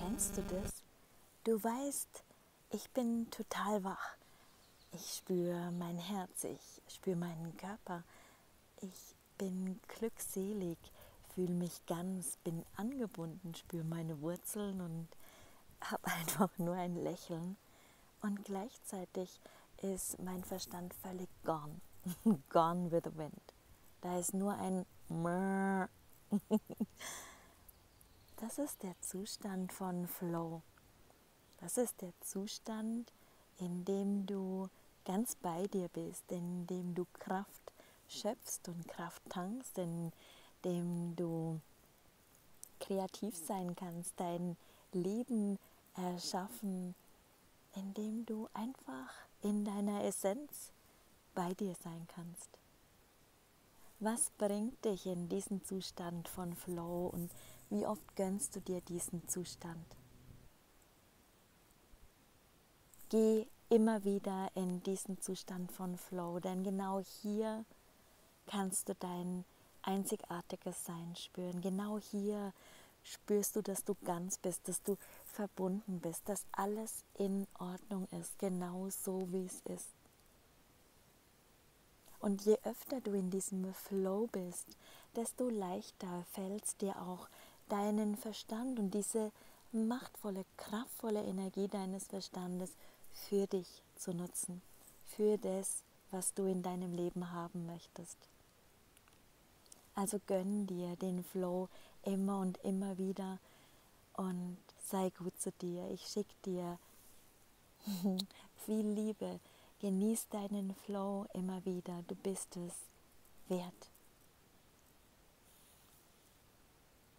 Kennst du das? Du weißt, ich bin total wach. Ich spüre mein Herz, ich spüre meinen Körper. Ich bin glückselig, fühle mich ganz, bin angebunden, spüre meine Wurzeln und habe einfach nur ein Lächeln. Und gleichzeitig ist mein Verstand völlig gone. Gone with the wind. Da ist nur ein Mrrr. Das ist der Zustand von Flow. Das ist der Zustand, in dem du ganz bei dir bist, in dem du Kraft schöpfst und Kraft tankst, in dem du kreativ sein kannst, dein Leben erschaffen, in dem du einfach in deiner Essenz bei dir sein kannst. Was bringt dich in diesen Zustand von Flow und wie oft gönnst du dir diesen Zustand? Geh immer wieder in diesen Zustand von Flow, denn genau hier kannst du dein einzigartiges Sein spüren. Genau hier spürst du, dass du ganz bist, dass du verbunden bist, dass alles in Ordnung ist, genau so wie es ist. Und je öfter du in diesem Flow bist, desto leichter fällt es dir auch, deinen Verstand und diese machtvolle, kraftvolle Energie deines Verstandes für dich zu nutzen, für das, was du in deinem Leben haben möchtest. Also gönn dir den Flow immer und immer wieder und sei gut zu dir. Ich schicke dir viel Liebe. Genieß deinen Flow immer wieder. Du bist es wert.